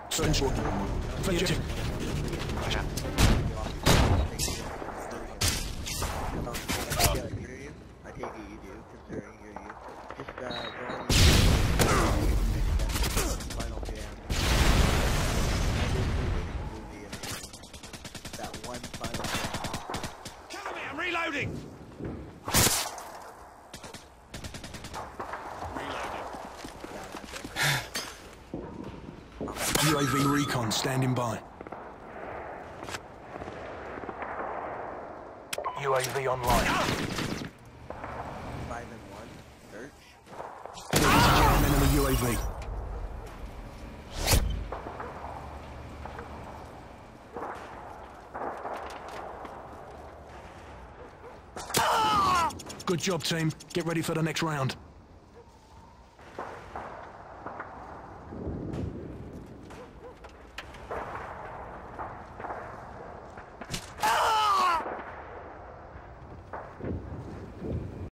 Search. Fetch it. Reloading! UAV recon standing by. UAV online. 5 and 1, search. Enemy UAV. Good job, team. Get ready for the next round.